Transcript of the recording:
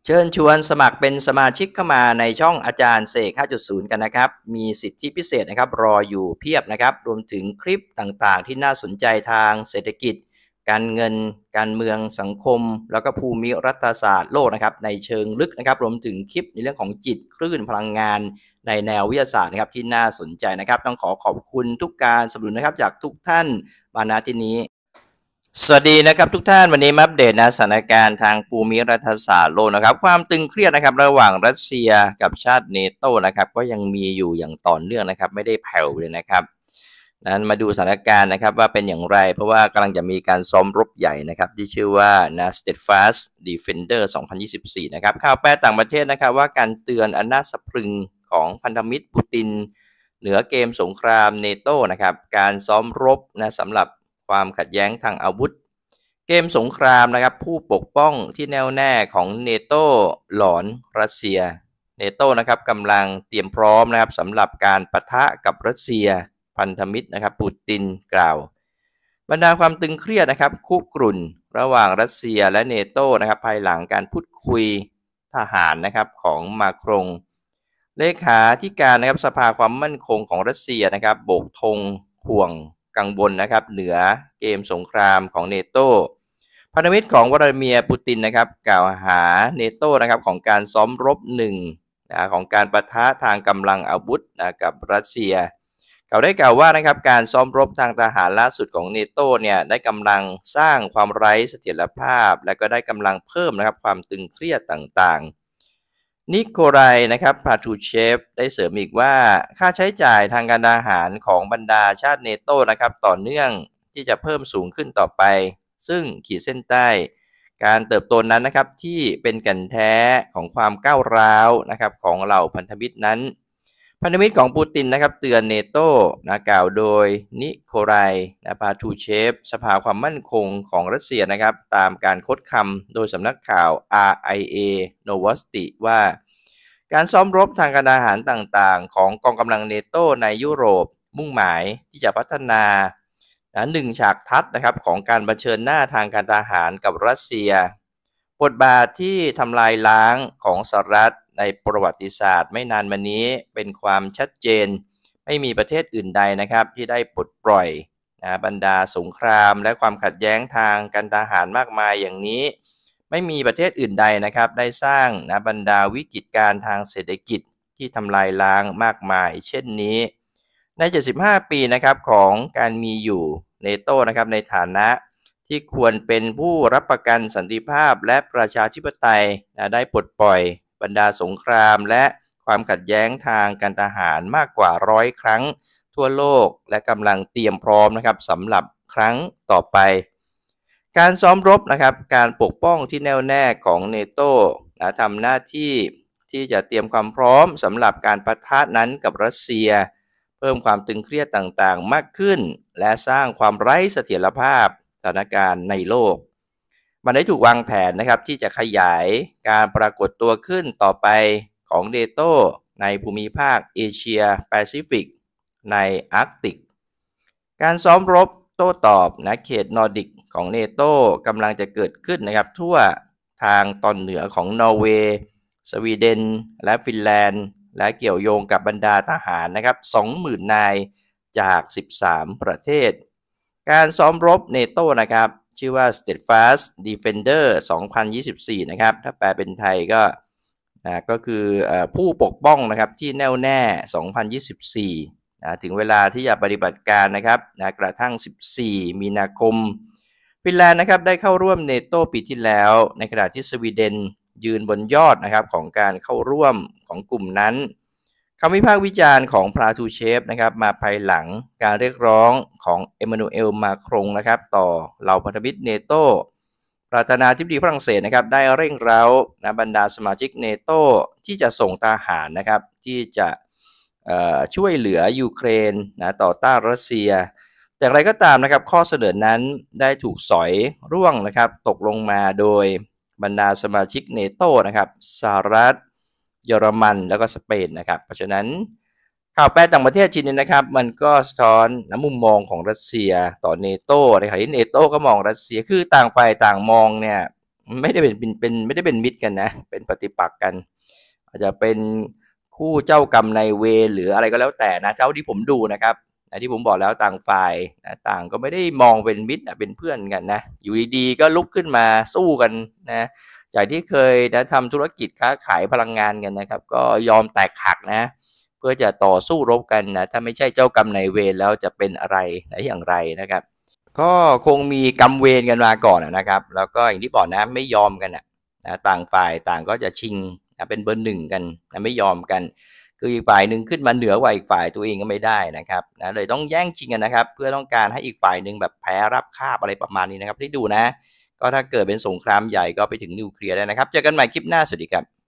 เชิญชวนสมัครเป็นสมาชิกเข้ามาในช่องอาจารย์เสก 5.0 กันนะครับมีสิทธิพิเศษนะครับรออยู่เพียบนะครับรวมถึงคลิปต่างๆที่น่าสนใจทางเศรษฐกิจการเงินการเมืองสังคมแล้วก็ภูมิรัฐศาสตร์โลกนะครับในเชิงลึกนะครับรวมถึงคลิปในเรื่องของจิตคลื่นพลังงานในแนววิทยาศาสตร์นะครับที่น่าสนใจนะครับต้องขอบคุณทุกการสนับสนุนนะครับจากทุกท่านมาณที่นี้สวัสดีนะครับทุกท่านวันนี้มาอัปเดตสถานการณ์ทางภูมิรัฐศาสตร์โลกนะครับความตึงเครียดนะครับระหว่างรัสเซียกับชาติเนโตนะครับก็ยังมีอยู่อย่างต่อเนื่องนะครับไม่ได้แผ่วเลยนะครับนั้นมาดูสถานการณ์นะครับว่าเป็นอย่างไรเพราะว่ากำลังจะมีการซ้อมรบใหญ่นะครับที่ชื่อว่า Steadfast Defender 2024 นะครับข่าวแปลต่างประเทศนะครับว่าการเตือนอันน่าสะพรึงของพันธมิตรปูตินเหนือเกมสงครามเนโตนะครับการซ้อมรบสำหรับความขัดแย้งทางอาวุธเกมสงครามนะครับผู้ปกป้องที่แน่วแน่ของเนโตหลอนรัสเซียเนโตนะครับกำลังเตรียมพร้อมนะครับสำหรับการปะทะกับรัสเซียพันธมิตรนะครับปูตินกล่าวบรรดาความตึงเครียดนะครับคุกรุ่นระหว่างรัสเซียและเนโตนะครับภายหลังการพูดคุยทหารนะครับของมาครงเลขาธิการนะครับสภาความมั่นคงของรัสเซียนะครับโบกธงห่วงกังวลนะครับเหนือเกมสงครามของเนโตพันธมิตรของวลาดิเมียร์ปูตินนะครับกล่าวหาเนโตนะครับของการซ้อมรบของการปะทะทางกำลังอาวุธกับรัสเซียเขาได้กล่าวว่านะครับการซ้อมรบทางทหารล่าสุดของเนโตเนี่ยได้กำลังสร้างความไร้เสถียรภาพและก็ได้กำลังเพิ่มนะครับความตึงเครียดต่างๆนิโคไลนะครับพาทูเชฟได้เสริมอีกว่าค่าใช้จ่ายทางการทหารของบรรดาชาติเนโตนะครับต่อเนื่องที่จะเพิ่มสูงขึ้นต่อไปซึ่งขีดเส้นใต้การเติบโตนั้นนะครับที่เป็นแก่นแท้ของความก้าวร้าวนะครับของเหล่าพันธมิตรนั้นพันธมิตรของปูตินนะครับเตือนเนโตกล่าวโดยนิโคไลพาทูเชฟสภาความมั่นคงของรัสเซียนะครับตามการค้นคำโดยสำนักข่าว RIA Novosti ว่าการซ้อมรบทางการทหารต่างๆของกองกำลังเนโตในยุโรปมุ่งหมายที่จะพัฒนาหนึ่งฉากทัศน์นะครับของการเผชิญหน้าทางการทหารกับรัสเซียบทบาทที่ทำลายล้างของสหรัฐในประวัติศาสตร์ไม่นานมานี้เป็นความชัดเจนไม่มีประเทศอื่นใดนะครับที่ได้ปลดปล่อยบรรดาสงครามและความขัดแย้งทางการทหารมากมายอย่างนี้ไม่มีประเทศอื่นใดนะครับได้สร้างบรรดาวิกฤตการณ์ทางเศรษฐกิจที่ทำลายล้างมากมายเช่นนี้ใน75 ปีนะครับของการมีอยู่เนโตนะครับในฐานะที่ควรเป็นผู้รับประกันสันติภาพและประชาธิปไตยได้ปลดปล่อยบรรดาสงครามและความขัดแย้งทางการทหารมากกว่า100 ครั้งทั่วโลกและกำลังเตรียมพร้อมนะครับสำหรับครั้งต่อไปการซ้อมรบนะครับการปกป้องที่แน่วแน่ของเนโตทำหน้าที่ที่จะเตรียมความพร้อมสำหรับการปะทะนั้นกับรัสเซียเพิ่มความตึงเครียดต่างๆมากขึ้นและสร้างความไร้เสถียรภาพสถานการณ์ในโลกมันได้ถูกวางแผนนะครับที่จะขยายการปรากฏตัวขึ้นต่อไปของเนโตในภูมิภาคเอเชียแปซิฟิกในอาร์กติกการซ้อมรบโต้ตอบเขตนอร์ดิกของเนโตกำลังจะเกิดขึ้นนะครับทั่วทางตอนเหนือของนอร์เวย์สวีเดนและฟินแลนด์และเกี่ยวโยงกับบรรดาทหารนะครับ 20,000 นายจาก13 ประเทศการซ้อมรบเนโตนะครับชื่อว่า Steadfast Defender 2024 นะครับถ้าแปลเป็นไทยก็คือผู้ปกป้องนะครับที่แน่วแน่ 2024 ถึงเวลาที่จะปฏิบัติการนะครับกระทั่ง 14 มีนาคมฟินแลนด์นะครับได้เข้าร่วมเนโตปีที่แล้วในขณะที่สวีเดนยืนบนยอดนะครับของการเข้าร่วมของกลุ่มนั้นคำวิพากษ์วิจารณ์ของพาทูเชฟนะครับมาภายหลังการเรียกร้องของเอมานูเอลมาครงนะครับต่อเหล่าพันธมิตรเนโตประธานาธิบดีฝรั่งเศสนะครับได้เร่งเร้าบรรดาสมาชิกเนโตที่จะส่งทหารนะครับที่จะช่วยเหลือยูเครนต่อต้านรัสเซียแต่อย่างไรก็ตามนะครับข้อเสนอนั้นได้ถูกสอยร่วงนะครับตกลงมาโดยบรรดาสมาชิกเนโตนะครับสหรัฐเยอรมันแล้วก็สเปนนะครับเพราะฉะนั้นข่าวแปลต่างประเทศจีนนะครับมันก็สะท้อนมุมมองของรัสเซียต่อเนโตในขณะที่เนโตก็มองรัสเซียคือต่างฝ่ายต่างมองเนี่ยไม่ได้เป็นมิตรกันนะเป็นปฏิปักษ์กันอาจจะเป็นคู่เจ้ากรรมนายเวรหรืออะไรก็แล้วแต่นะเท่าที่ผมดูนะครับที่ผมบอกแล้วต่างฝ่ายนะต่างก็ไม่ได้มองเป็นมิตรเป็นเพื่อนกันนะอยู่ดีๆก็ลุกขึ้นมาสู้กันนะจากที่เคยนะทำธุรกิจค้าขายพลังงานกันนะครับก็ยอมแตกหักนะเพื่อจะต่อสู้รบกันนะถ้าไม่ใช่เจ้ากรรมนายเวรแล้วจะเป็นอะไรนะอย่างไรนะครับ ก็คงมีกรรมเวรกันมาก่อนนะครับแล้วก็อย่างที่บอกนะไม่ยอมกันนะต่างฝ่ายต่างก็จะชิงนะเป็นเบอร์หนึ่งกันนะไม่ยอมกันคืออีกฝ่ายหนึ่งขึ้นมาเหนือกว่าอีกฝ่ายตัวเองก็ไม่ได้นะครับนะเลยต้องแย่งชิงกันนะครับเพื่อต้องการให้อีกฝ่ายหนึ่งแบบแพ้รับคาบอะไรประมาณนี้นะครับที่ดูนะก็ถ้าเกิดเป็นสงครามใหญ่ก็ไปถึงนิวเคลียร์ได้นะครับเจอกันใหม่คลิปหน้าสวัสดีครับ